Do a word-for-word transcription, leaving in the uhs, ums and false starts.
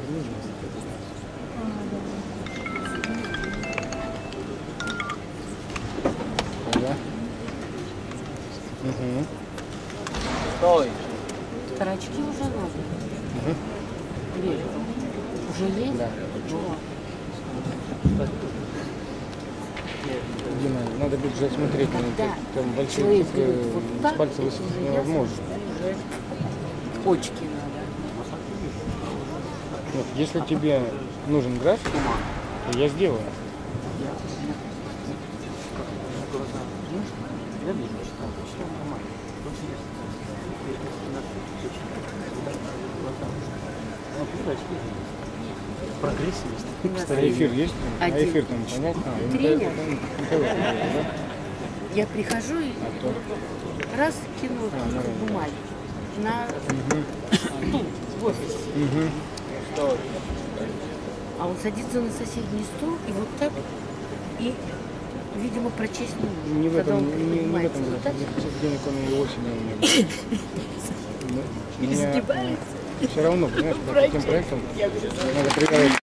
Да. Угу. Стой. Тарачки уже надо. Угу. Верю. Уже есть? Да. Вот. Дима, надо будет же смотреть, Когда там большие человек цифры, берет вот так, с пальца это высосать уже невозможно. ясно, уже почки надо. Вот, если тебе нужен график, то я сделаю. Прогресс есть. А эфир есть? А Один. эфир там понятно? А, Тренер. Михаил, да? Я прихожу и А то. раз кину А, ну, бумаги на Угу. стул в офисе. Угу. Стой. А он садится на соседний стул и вот так, и, видимо, прочесть не может. Не в Когда этом, он не, не в поднимается этом, вот так, денег он и осенью у меня был. изгибается. Все равно, понимаешь, по таким проектам Я говорю, надо проверять.